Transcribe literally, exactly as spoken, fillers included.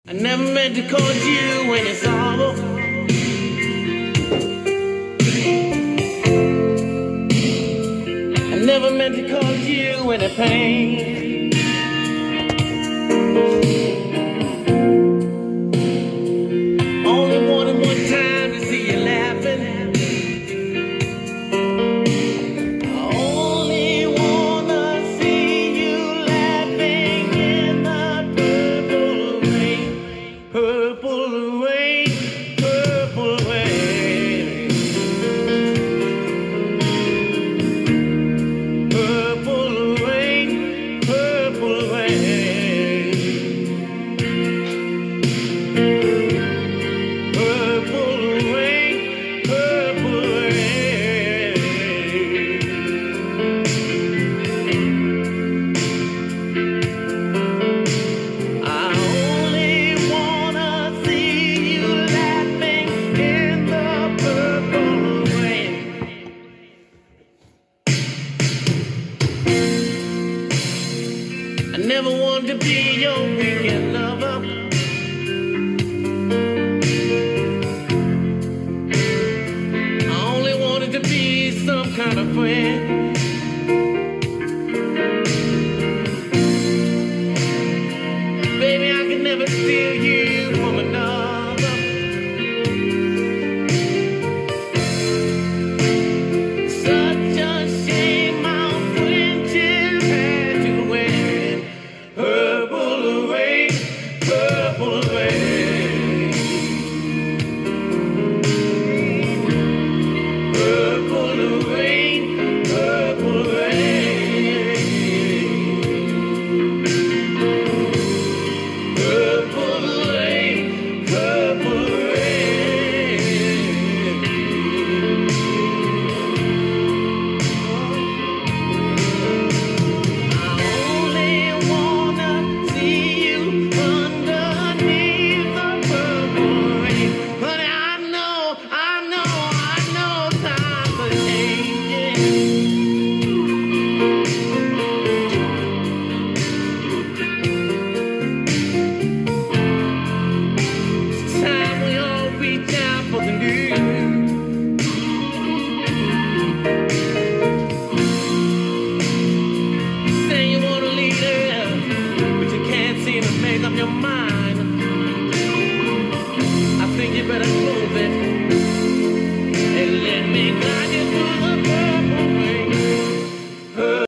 I never meant to call you when it's sorrow. I never meant to call you when it's pain. Only wanted one time to see you laughing. I only wanna see you laughing in the purple rain, purple rain, purple rain, purple rain, purple rain, purple rain, purple rain. I only wanna see you laughing in the purple rain. I never wanted to be your weekend lover. I only wanted to be some kind of friend. Baby, I can never steal you from another. Such a shame our friendship had to end. Purple rain, purple rain, purple rain, purple rain, purple rain, purple rain. I only wanna see you underneath the purple rain. But I know, I know, I know times are changing. It's time we all reach out for the new. Say you want a leader, but you can't seem to make up your mind.